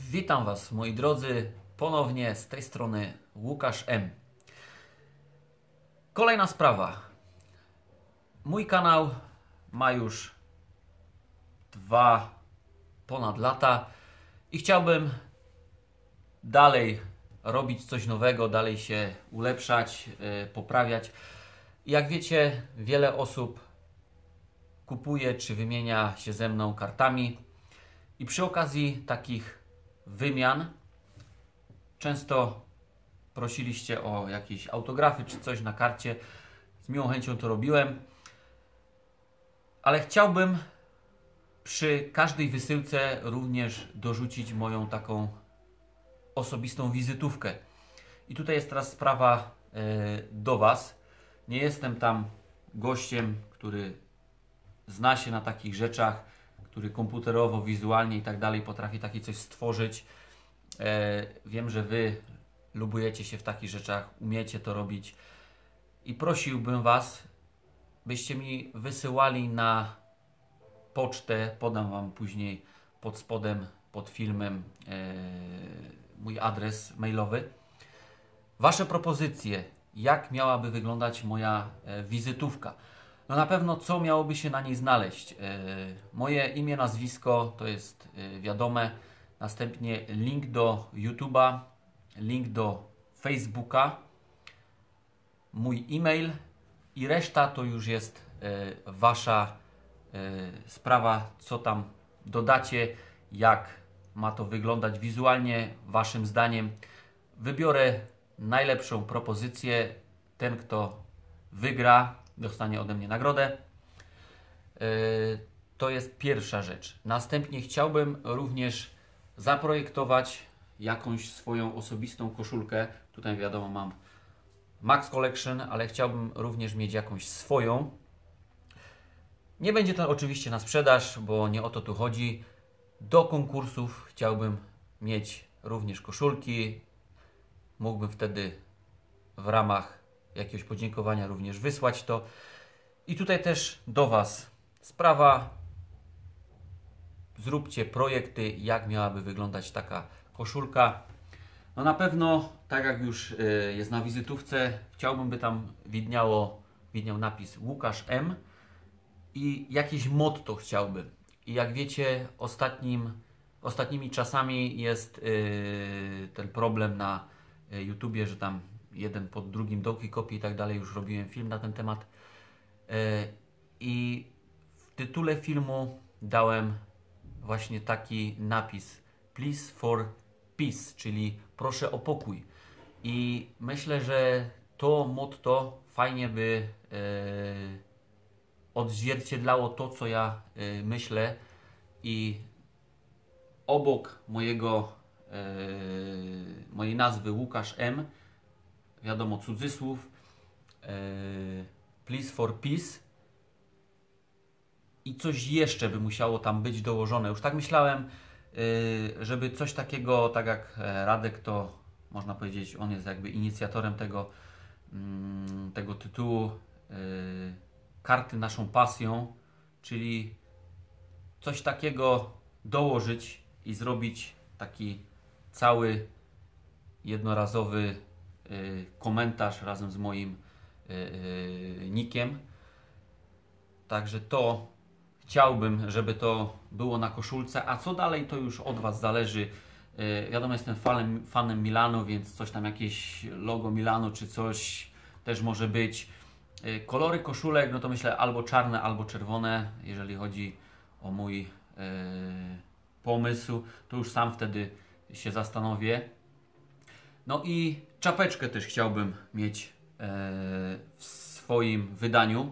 Witam Was, moi drodzy, ponownie z tej strony Łukasz M. Kolejna sprawa. Mój kanał ma już ponad lata i chciałbym dalej robić coś nowego, dalej się ulepszać, poprawiać. Jak wiecie, wiele osób kupuje czy wymienia się ze mną kartami i przy okazji takich wymian często prosiliście o jakieś autografy czy coś na karcie. Z miłą chęcią to robiłem, ale chciałbym przy każdej wysyłce również dorzucić moją taką osobistą wizytówkę. I tutaj jest teraz sprawa do Was. Nie jestem tam gościem, który zna się na takich rzeczach, który komputerowo, wizualnie i tak dalej potrafi takie coś stworzyć. Wiem, że Wy lubujecie się w takich rzeczach, umiecie to robić i prosiłbym Was, byście mi wysyłali na pocztę, podam Wam później pod spodem, pod filmem mój adres mailowy, Wasze propozycje, jak miałaby wyglądać moja wizytówka. No na pewno co miałoby się na niej znaleźć. Moje imię, nazwisko to jest wiadome, następnie link do YouTube'a, link do Facebooka, mój e-mail i reszta to już jest Wasza sprawa, co tam dodacie, jak ma to wyglądać wizualnie, Waszym zdaniem. Wybiorę najlepszą propozycję. Ten, kto wygra, dostanie ode mnie nagrodę. To jest pierwsza rzecz. Następnie chciałbym również zaprojektować jakąś swoją osobistą koszulkę. Tutaj wiadomo, mam Max Collection, ale chciałbym również mieć jakąś swoją. Nie będzie to oczywiście na sprzedaż, bo nie o to tu chodzi. Do konkursów chciałbym mieć również koszulki. Mógłbym wtedy w ramach jakiegoś podziękowania również wysłać to. I tutaj też do Was sprawa. Zróbcie projekty, jak miałaby wyglądać taka koszulka. No na pewno, tak jak już jest na wizytówce, chciałbym, by tam widniał napis Łukasz M. I jakieś motto chciałbym. I jak wiecie, ostatnimi czasami jest ten problem na YouTubie, że tam jeden pod drugim dołki kopie i tak dalej. Już robiłem film na ten temat. I w tytule filmu dałem właśnie taki napis Please for Peace, czyli proszę o pokój. I myślę, że to motto fajnie by odzwierciedlało to, co ja myślę, i obok mojej nazwy Łukasz M, wiadomo, cudzysłów, Please for Peace, i coś jeszcze by musiało tam być dołożone. Już tak myślałem, żeby coś takiego, tak jak Radek, to można powiedzieć, on jest jakby inicjatorem tego tytułu, karty naszą pasją, czyli coś takiego dołożyć i zrobić taki cały jednorazowy komentarz razem z moim nickiem. Także to chciałbym, żeby to było na koszulce, a co dalej to już od Was zależy. Wiadomo, jestem fanem Milanu, więc coś tam, jakieś logo Milanu czy coś też może być. Kolory koszulek, no to myślę albo czarne, albo czerwone. Jeżeli chodzi o mój pomysł, to już sam wtedy się zastanowię. No i czapeczkę też chciałbym mieć w swoim wydaniu.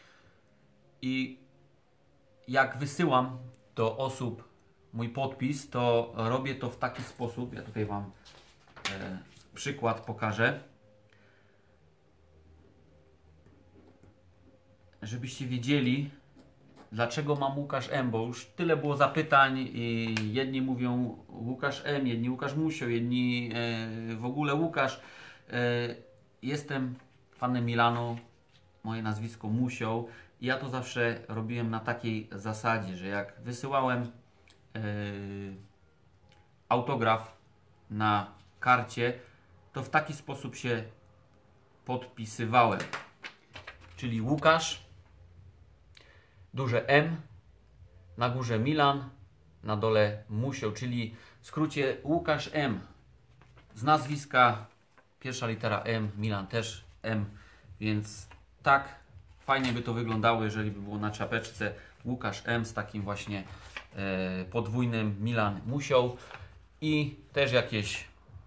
I jak wysyłam do osób mój podpis, to robię to w taki sposób. Ja tutaj Wam przykład pokażę, żebyście wiedzieli, dlaczego mam Łukasz M, bo już tyle było zapytań i jedni mówią Łukasz M, jedni Łukasz Musio, jedni w ogóle Łukasz. Jestem fanem Milanu, moje nazwisko Musio. I ja to zawsze robiłem na takiej zasadzie, że jak wysyłałem autograf na karcie, to w taki sposób się podpisywałem. Czyli Łukasz, duże M, na górze Milan, na dole Musioł, czyli w skrócie Łukasz M. Z nazwiska pierwsza litera M, Milan też M, więc tak fajnie by to wyglądało, jeżeli by było na czapeczce Łukasz M z takim właśnie podwójnym Milan Musioł i też jakieś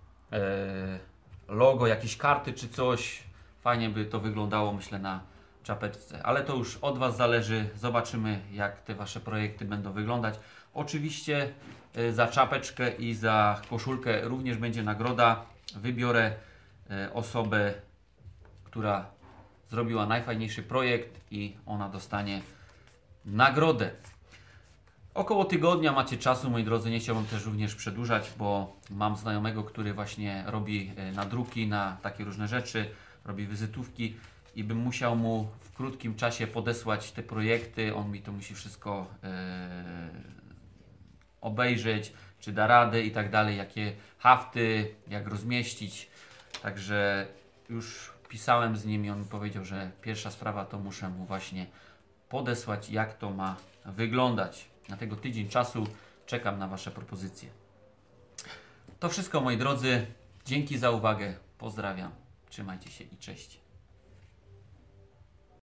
logo, jakieś karty czy coś. Fajnie by to wyglądało, myślę, na czapeczce. Ale to już od Was zależy. Zobaczymy, jak te Wasze projekty będą wyglądać. Oczywiście za czapeczkę i za koszulkę również będzie nagroda. Wybiorę osobę, która zrobiła najfajniejszy projekt i ona dostanie nagrodę. Około tygodnia macie czasu, moi drodzy. Nie chciałbym też również przedłużać, bo mam znajomego, który właśnie robi nadruki na takie różne rzeczy, robi wizytówki i bym musiał mu w krótkim czasie podesłać te projekty. On mi to musi wszystko obejrzeć, czy da radę i tak dalej, jakie hafty, jak rozmieścić. Także już pisałem z nim i on mi powiedział, że pierwsza sprawa to muszę mu właśnie podesłać, jak to ma wyglądać. Dlatego tydzień czasu czekam na Wasze propozycje. To wszystko, moi drodzy. Dzięki za uwagę. Pozdrawiam. Trzymajcie się i cześć.